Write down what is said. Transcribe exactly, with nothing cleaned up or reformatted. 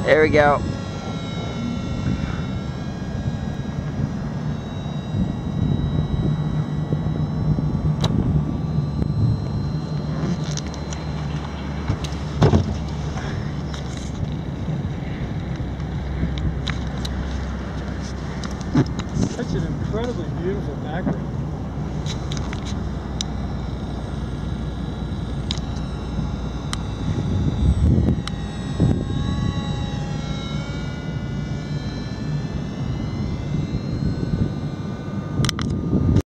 There we go. Such an incredibly beautiful background.